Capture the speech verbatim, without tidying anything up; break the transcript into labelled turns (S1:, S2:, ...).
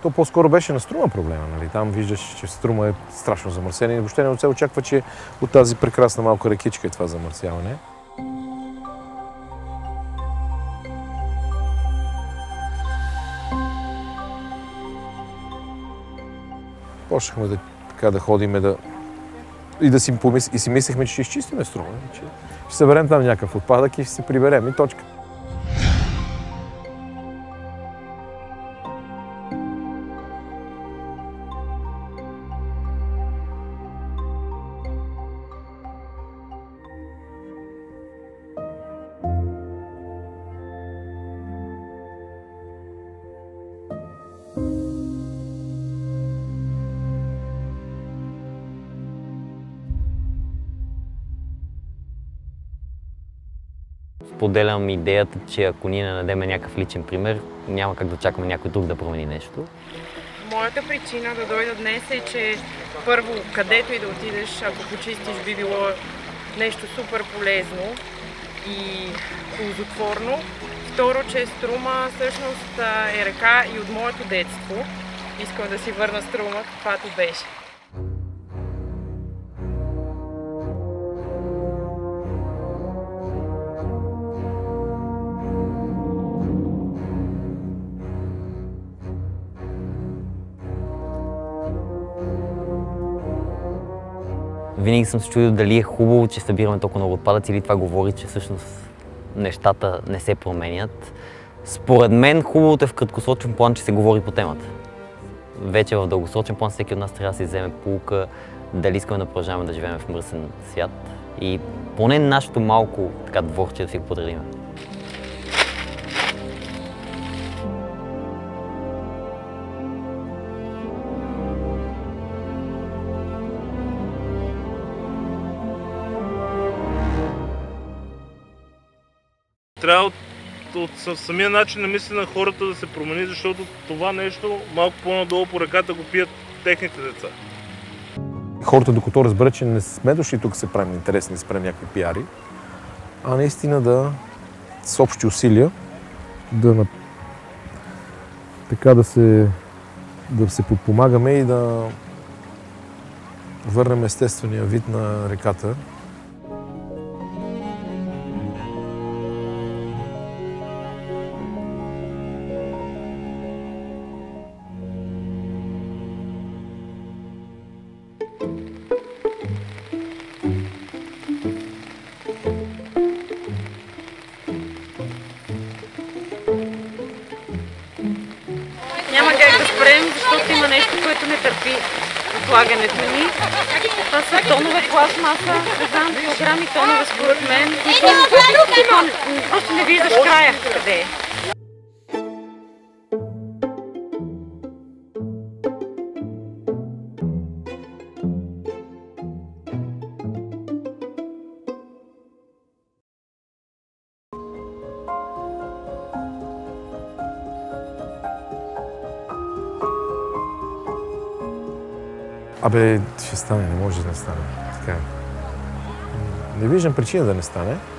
S1: То по-скоро беше на Струма проблема, нали? Там виждаш, че Струма е страшно замърсена и въобще не се очаква, че от тази прекрасна малка рекичка е това замърсяване. Почнахме да, така, да ходиме да... и да си, помис... и си мислехме, че ще изчистиме Струма, че ще съберем там някакъв отпадък и ще се приберем и точка.
S2: Споделям идеята, че ако ние не дадем някакъв личен пример, няма как да чакаме някой друг да промени нещо.
S3: Моята причина да дойда днес е, че първо, където и да отидеш, ако почистиш, би било нещо супер полезно и ползотворно. Второ, че Струма всъщност е река и от моето детство. Искам да си върна Струма, каквато беше.
S2: Винаги съм се чудил дали е хубаво, че събираме толкова много отпадъци, или това говори, че всъщност нещата не се променят. Според мен хубавото е в краткосрочен план, че се говори по темата. Вече в дългосрочен план всеки от нас трябва да си вземе поука дали искаме да продължаваме да живеем в мръсен свят и поне нашето малко така дворче да си го подредим.
S4: Трябва от, от самия начин на мислене на хората да се промени, защото това нещо малко по-надолу по реката го пият техните деца.
S1: Хората, докато разберат, че не сме дошли тук се правим интересни, да се правим някакви пиари, а наистина да с общи усилия да, така да се, да се подпомагаме и да върнем естествения вид на реката.
S3: Няма как да спрем, защото има нещо, което не търпи отлагането ни. Това са тонове пластмаса, не знам, килограми тонове според мен. Просто не виждаш края къде е.
S1: Абе, ще стане, не може да не стане. Така. Не виждам причина да не стане.